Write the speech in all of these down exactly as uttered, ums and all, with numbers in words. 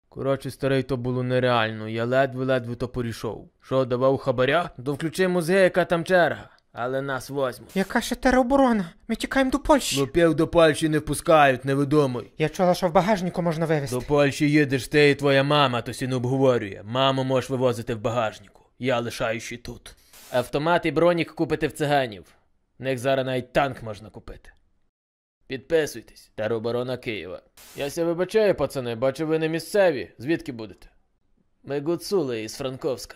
Коротше, старий, то було нереально, я ледве-ледве то порішов. Що, давав хабаря? То включи мозги, яка там черга. Але нас возьмуть. Яка ще тероборона? Ми тікаємо до Польщі. Лупів до Польщі не впускають, не видумуй. Я чула, що в багажнику можна вивезти. До Польщі їдеш ти і твоя мама, то сі не обговорює. Маму можеш вивозити в багажнику. Я лишаюся тут. Автомат і бронік купите в циганів. В них зараз навіть танк можна купити. Підписуйтесь. Тероборона Києва. Я ся вибачаю, пацани, бачу ви не місцеві. Звідки будете? Ми гуцули із Франковська.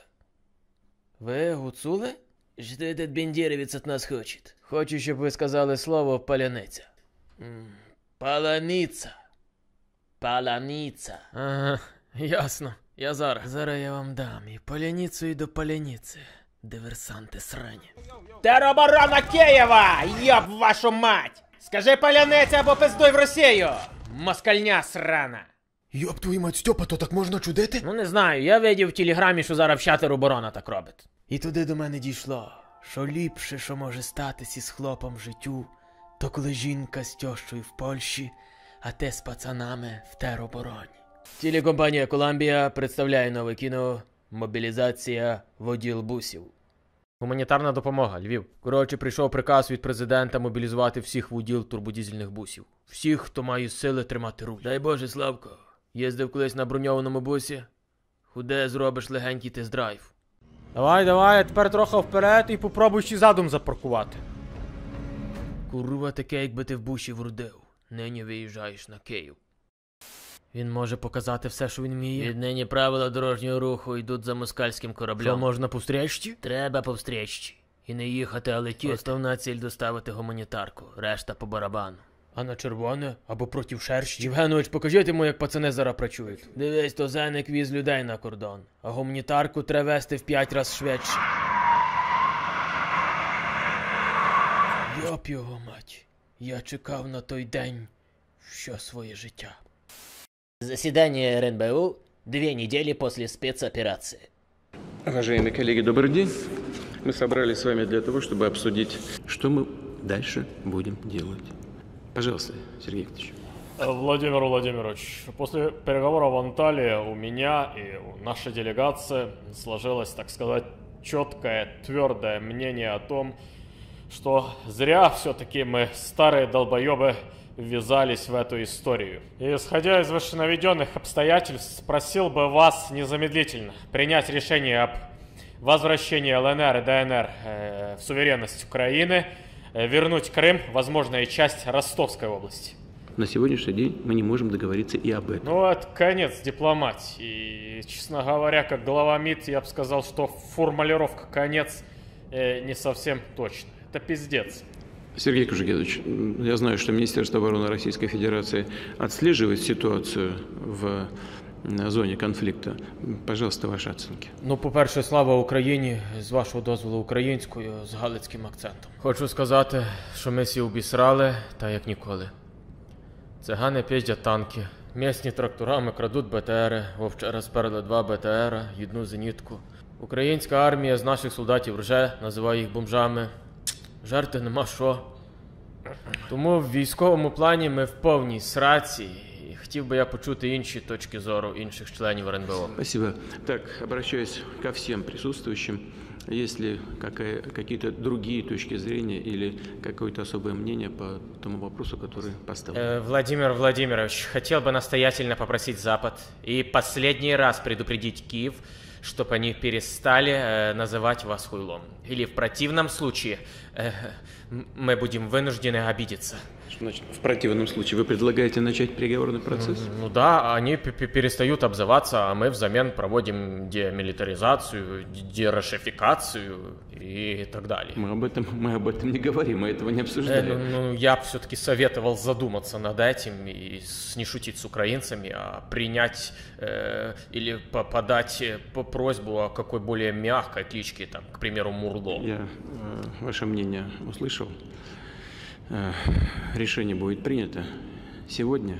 Ви гуцули? Що этот бендєрівець від нас хоче? Хочу, щоб ви сказали слово «паляниця». М, Паланиця. Паляниця. Ага, ясно. Я зараз. Зараз я вам дам і паляницю, і до паляниці. Диверсанти срані. Тероборона Києва! Йоб вашу мать! Скажи паляниця або пиздуй в Росію! Москальня срана! Йоп твою мать, Стьопа, то так можна чудити? Ну не знаю, я видів в телеграмі, що зараз вся тероборона так робить. І туди до мене дійшло, що ліпше, що може статись із хлопом в життю, то коли жінка з тьощою в Польщі, а те з пацанами в теробороні. Телекомпанія Коламбія представляє нове кіно «Мобілізація воділ бусів». Гуманітарна допомога, Львів. Коротше, прийшов приказ від президента мобілізувати всіх воділ турбодізельних бусів. Всіх, хто має сили тримати руль. Дай Боже, Славко, їздив колись на броньованому бусі? Худе зробиш легенький тест-драйв. Давай, давай, а тепер трохи вперед і попробуй ще задум запаркувати. Курва таке, якби ти в бусі вродив. Нині виїжджаєш на Київ. Він може показати все, що він вміє. Віднині правила дорожнього руху йдуть за москальським кораблем. Що, можна по встречці? Треба по встречці. І не їхати, а летіти. Основна ціль доставити гуманітарку, решта по барабану. А на червоне? Або проти шерші? Євгенович, покажіть йому, як пацани зараз працюють. Дивись, то Зеник віз людей на кордон. А гуманітарку треба вести в п'ять раз швидше. Йоп його мать. Я чекав на той день все своє життя. Заседание эр эн бэ у две недели после спецоперации. Уважаемые коллеги, добрый день. Мы собрались с вами для того, чтобы обсудить, что мы дальше будем делать. Пожалуйста, Сергей Викторович. Владимир Владимирович, после переговоров в Анталии у меня и у нашей делегации сложилось, так сказать, четкое, твердое мнение о том, что зря все-таки мы, старые долбоебы, ввязались в эту историю. И, исходя из вышенаведенных обстоятельств, просил бы вас незамедлительно принять решение об возвращении эл эн эр и дэ эн эр э, в суверенность Украины, э, вернуть Крым, возможно, и часть Ростовской области. На сегодняшний день мы не можем договориться и об этом. Ну, это конец дипломатии. И, честно говоря, как глава МИД, я бы сказал, что формулировка «конец» э, не совсем точно. Это пиздец. Сергей Кужегедович, я знаю, что Министерство обороны Российской Федерации отслеживает ситуацию в зоні конфлікту. Пожалуйста, ваші оцінки. Ну, по-перше, слава Україні, з вашого дозволу українською, з галицьким акцентом. Хочу сказати, що ми всі обісрали, та як ніколи. Цигани піздять танки, місні тракторами крадуть бе те ери, вовчора сперли два бе те ера, одну зенітку. Українська армія з наших солдатів рже, називає їх бомжами. Жарти нема що. Тому в військовому плані ми в повній сраці. І хотів би я почути інші точки зору інших членів эр эн бэ о. Спасибо. Так, обращаюсь ко всем присутствующим. Есть ли какие-то другие точки зрения или какое-то особое мнение по тому вопросу, который поставлен? Э, Владимир Владимирович, хотел бы настоятельно попросить Запад и последний раз предупредить Киев, чтобы они перестали э, называть вас хуйлом. Или в противном случае э, мы будем вынуждены обидеться. Что значит в противном случае? Вы предлагаете начать переговорный процесс? Ну, ну да, они перестают обзываться, а мы взамен проводим демилитаризацию, дерошификацию и так далее. Мы об этом, мы об этом не говорим, мы этого не обсуждаем. Э, ну, ну, я все-таки советовал задуматься над этим и не шутить с украинцами, а принять э, или подать по просьбу о какой более мягкой кличке, там, к примеру, Мурло. Я э, ваше мнение услышал. Э, решение будет принято сегодня.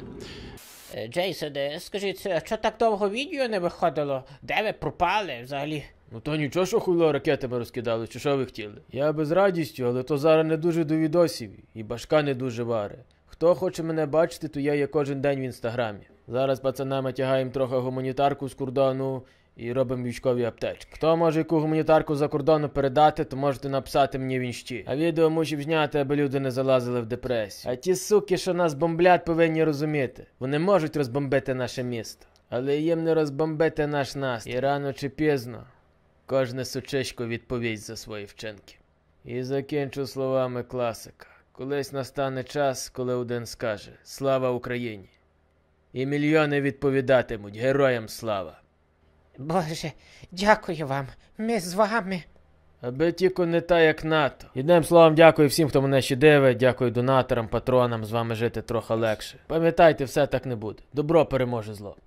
Джейсоне, скажіть, що так довго відео не виходило? Де ви пропали взагалі? Ну то нічого, що хуйло ракетами розкидали, чи що ви хотіли? Я би з радістю, але то зараз не дуже до відосів, і башка не дуже варе. Хто хоче мене бачити, то я є кожен день в інстаграмі. Зараз пацанами тягаємо трохи гуманітарку з кордону і робимо військові аптечки. Хто може яку гуманітарку за кордону передати, то можете написати мені в інсті. А відео мусив зняти, аби люди не залазили в депресію. А ті суки, що нас бомблять, повинні розуміти. Вони можуть розбомбити наше місто, але їм не розбомбити наш настрій. І рано чи пізно кожне сучисько відповість за свої вчинки. І закінчу словами класика. Колись настане час, коли один скаже «Слава Україні!» І мільйони відповідатимуть «Героям слава!» Боже, дякую вам. Ми з вами. Аби тільки не та, як НАТО. Єдним словом, дякую всім, хто мене ще дивить, дякую донаторам, патронам, з вами жити трохи легше. Пам'ятайте, все так не буде. Добро переможе зло.